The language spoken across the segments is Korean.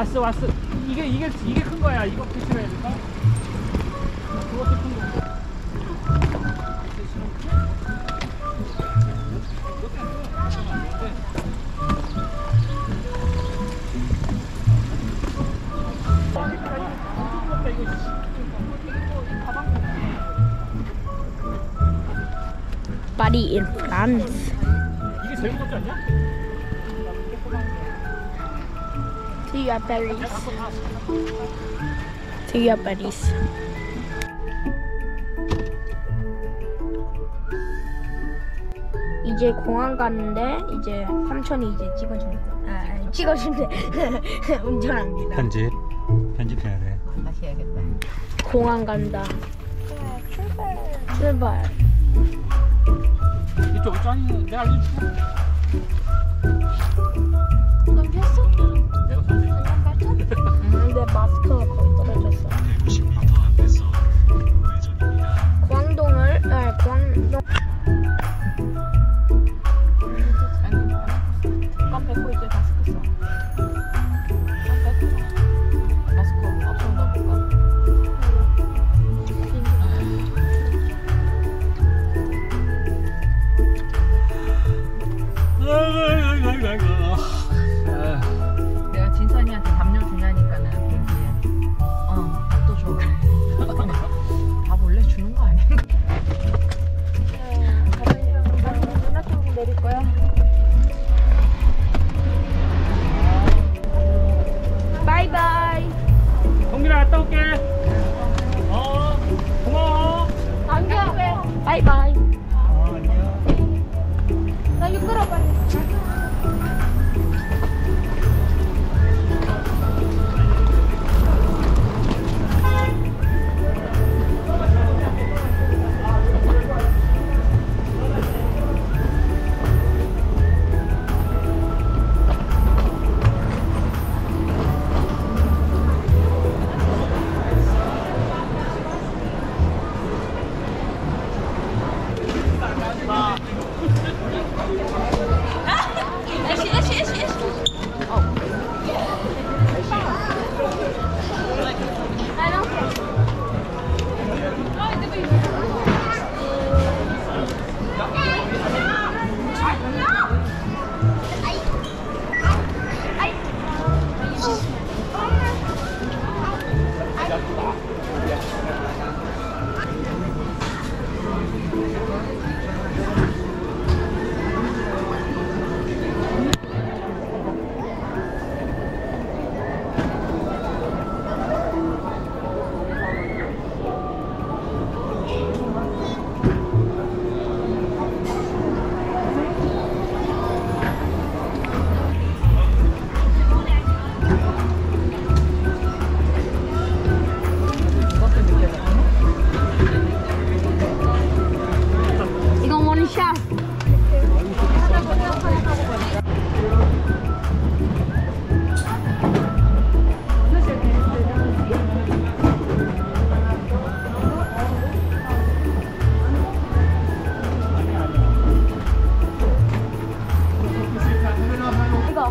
왔어 왔어. 이게 큰 거야. 이거 필요해야 될까? 그것도 큰 건데. Buddy in France. 이게 제일 무겁지 않냐? See your berries. See your berries. 이제 공항 가는데 이제 삼촌이 이제 찍어준대. 찍어준대. 운전합니다. 편집해야 돼. 다시 해야겠다. 공항 간다. 출발. 이쪽 짠 내가 알려줄게. 넌 폈어? 내가 선생님. 근데 마스크가 거의 떨어졌어. 150m 앞에서 우회전입니다. 광동. 껌 뱉고 이제 다 시켰어. 껌 뱉고. 마스크 앞으로 넣어볼까? 내가 진선이한테 담요 주냐니까는 비행기에 밥도 줘. 밥 원래 주는 거 아닌가? 누나 쪽으로 내릴 거야. 바이바이. 동민아 갔다 올게. 고마워. 안녕. 바이바이. 안녕. 나 이거 끌어 빨리. 이건 원샷. 이거.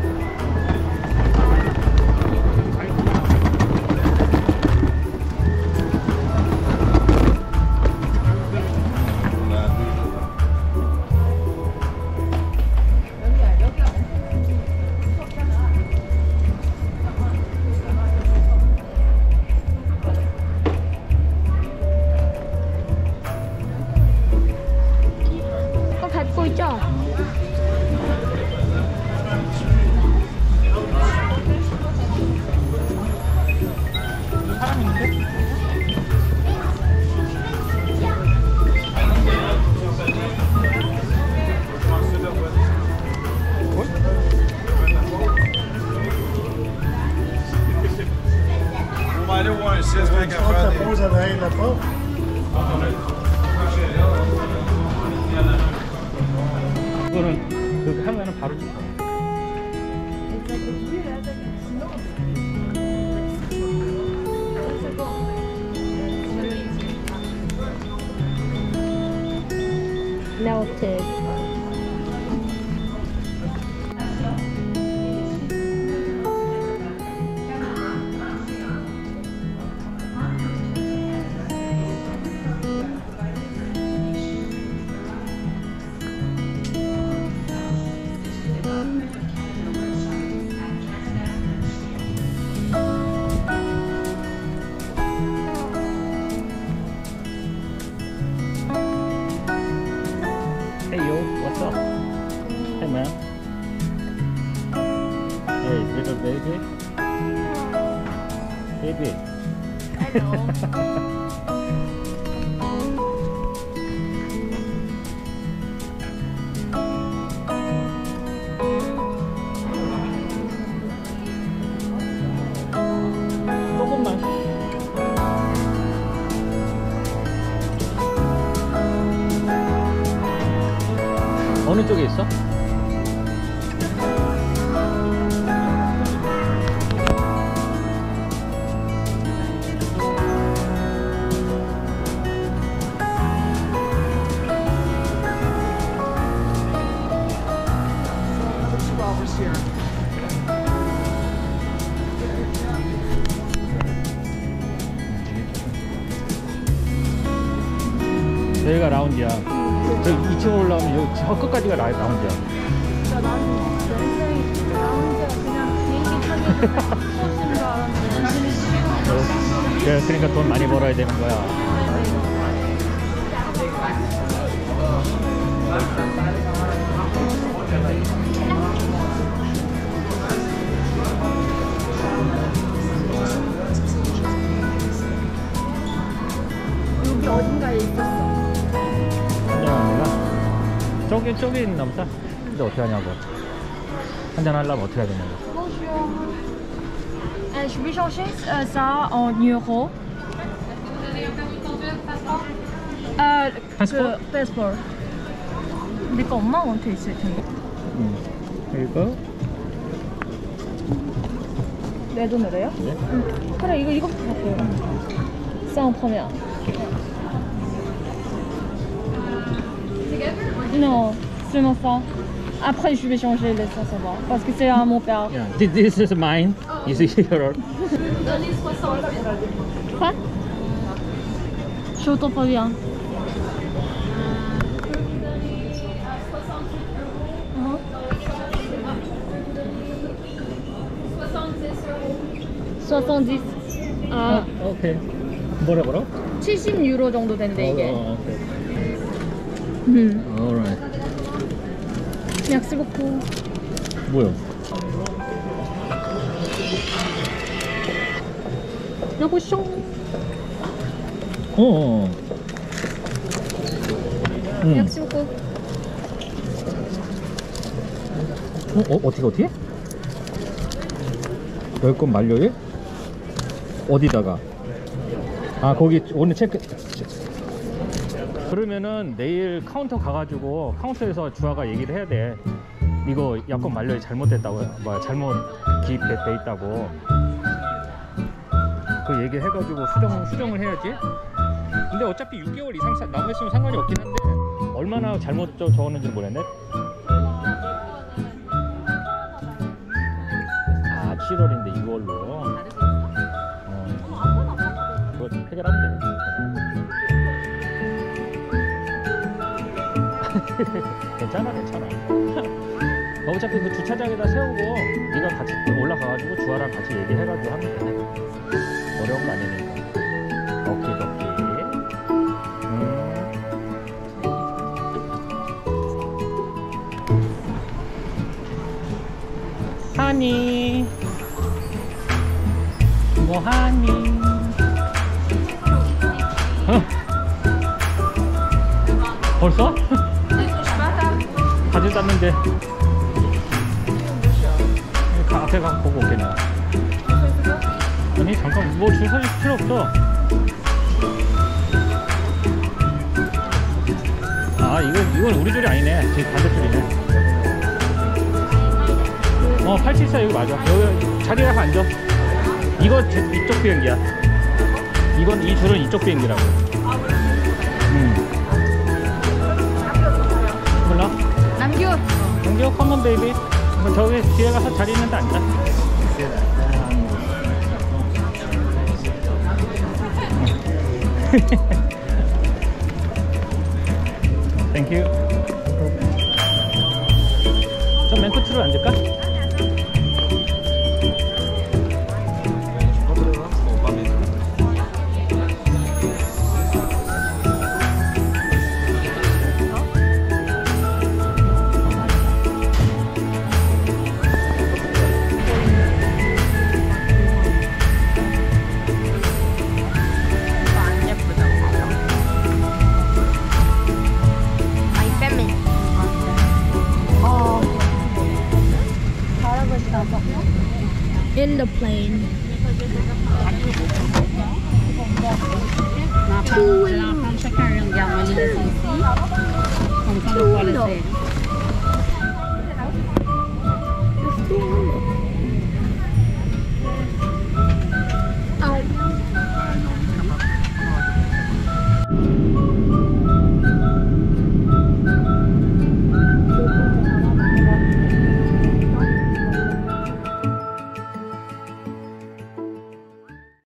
이거 밟고 있죠? 사람 있는데? I don't want to sit back up front. 이거는 그렇게 하면은 바로 줄 거야. Melted. baby. I know. 조금만. 어느 쪽에 있어? 여기가 라운지야. 저 2층 올라오면 여기 저 끝까지가 라운지야. 진짜 나는 여행이 라운지가 그냥 비행기 타기 훨씬 줄 알았는데 그러니까 돈 많이 벌어야 되는 거야. 여기 어딘가에 있었어. 저기 있나 보다. 근데 어떻게 하냐고. 한잔 하려면 어떻게 해야 되냐고. Bonjour. Je vais changer ça en euros. Passport? 그 passport. 내거 엄마한테 있을 텐데. 이거? 내 돈으로요? 네? 그래 이거부터 할게요. sans première. Non, seulement ça. Après, je vais changer les 500 balles parce que c'est à mon père. Yeah, this is mine. Is it your? Quoi? Je t'entends pas bien. $70. 아, 오케이. 뭐라? 70유로 정도 된대 이게. 오케이. Alright. Merci beaucoup. 뭐야? 요거 숑. Merci beaucoup. 어떻게? 여권 만료일? 어디다가? 아 거기 오늘 체크. 그러면은 내일 카운터 가가지고 카운터에서 주아가 얘기를 해야 돼. 이거 여권 만료일 잘못됐다고, 뭐 잘못 기입돼 있다고. 그 얘기 해가지고 수정을 해야지. 근데 어차피 6개월 이상 남아있으면 상관이 없긴 한데 얼마나 잘못 적었는지 모르겠네. 아 7월인데 이걸로. 그거 해결하면 돼. 괜찮아. 어차피 그 주차장에다 세우고 네가 같이 올라가가지고 주아랑 같이 얘기해가지고 하면 돼. 어려운 거 아니니까. 오케이. 하니 뭐하니? 벌써? 가지고 땄는데 앞에 가서 보고 올게 내가. 아니 잠깐 뭐 줄 서줄 필요 없어. 아 이건 우리 줄이 아니네. 지금 반대줄이네. 874 여기 맞아. 여기 자리에 가서 앉아. 이거 이쪽 비행기야. 이 줄은 이쪽 비행기라고. 몰라? 남겨 컴온 베이비. 저기 뒤에 가서 자리 있는데 앉아. 땡큐. 좀 맨 끝으로 앉을까? plain.